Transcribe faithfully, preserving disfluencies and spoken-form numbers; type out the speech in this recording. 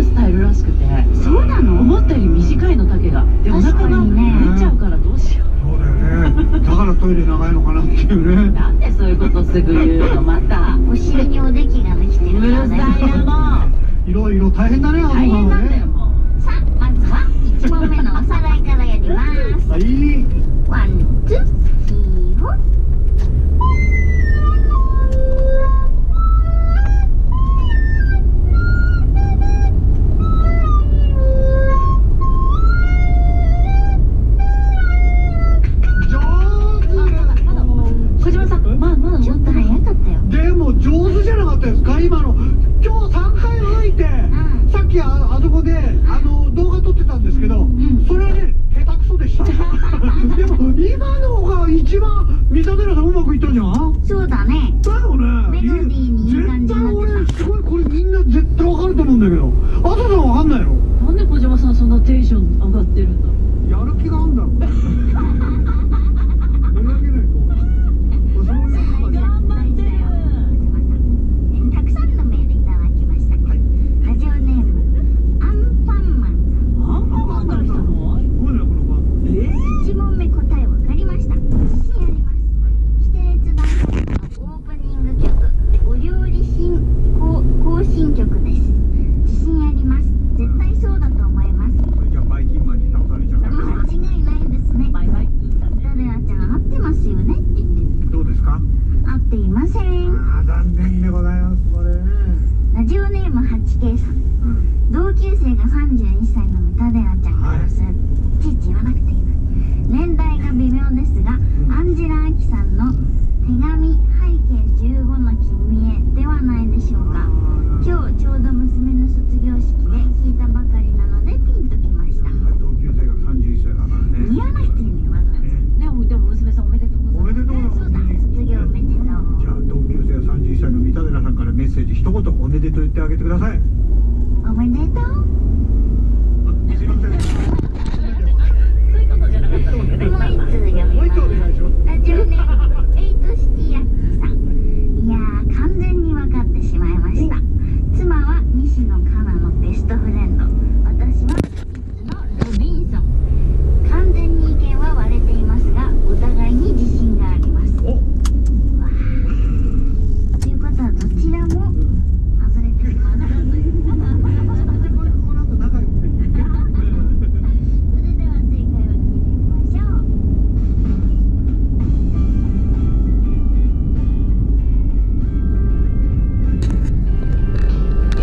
スタイルらしくて。 そうなの？ 思ったより短いの丈が。でお腹が出ちゃうからどうしよう。 そうだよね。だからトイレ長いのかなっていうね。 なんでそういうことすぐ言うのまた。 お尻におできができてるうるさいなもう。 いろいろ大変だね、あの大変なんだよもう。 さあ、まずはいち問目のおさらいからやります。 はい。 ワン、ツー、スリー、フォー。 小島さん、まあまだちょっと早かったよ。 でも上手じゃなかったですか今の。今日さんかい吹いて、 んさっき あ, あそこであの動画撮ってたんですけど、 んそれはね下手くそでした。でも今のが一番三田寺さんうまくいったんじゃん。 そうだね。 だよね。 メロディーにいい感じになってた。 絶対俺すごいこれみんな絶対わかると思うんだけど、あとさんわかんないの？ なんで小島さんそんなテンション上がってるんだろう。 やる気があるんだろう。盛り上げないと。そういうことだよ。 頑張ってる。 たくさんのメールいただきました。ラジオネームアンパンマンアンパンマンから来たの？ すごいねこの番組。 えさん。いち問目答え分かりました。自信あります。規定列大作のオープニング曲お料理新行行進曲です。自信あります。絶対そうだと思います。 これじゃあバイキンマンに倒されちゃう。 間違いないですね。 バイバイって言ったね。 タデラちゃん合ってますよねって言ってる。 どうですか？ 合っていません。 ああ残念でございますこれ。 ラジオネーム はちケー さん。 うん。 同級生がさんじゅういっさいの三田寺ちゃんからする、いちいち言わなくていいな。年代が微妙ですが、アンジェラ・アキさんの手紙背景じゅうごの君へではないでしょうか。今日ちょうど娘の卒業式で弾いたばかりなのでピンときました。 同級生がさんじゅういっさいだからね。 言わなくていいのよ、わざわざ。 でもでも娘さんおめでとうございます。 おめでとうございます。 そうだ、卒業おめでとう。 じゃあ同級生さんじゅういっさいの三田寺さんからメッセージ一言おめでとう言ってあげてください。